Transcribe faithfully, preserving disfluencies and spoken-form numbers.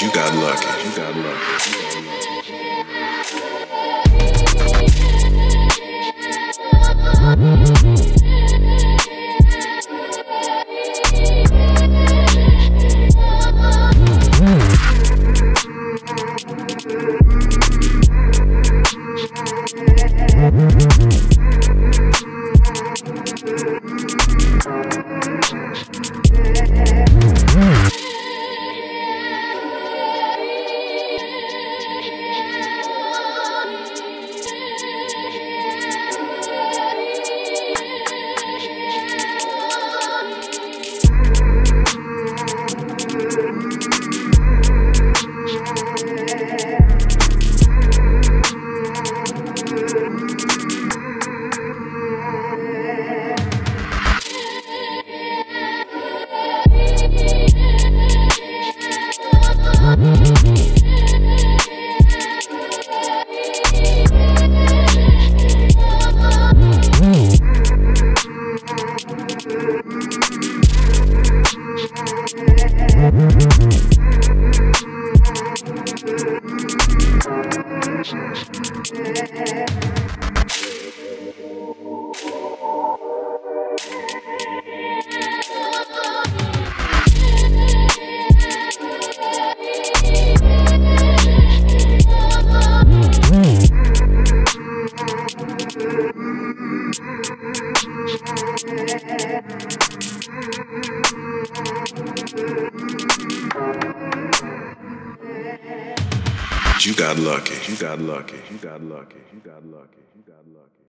You got lucky. You got lucky. You got lucky. You got lucky. You got lucky. You got lucky. You got lucky.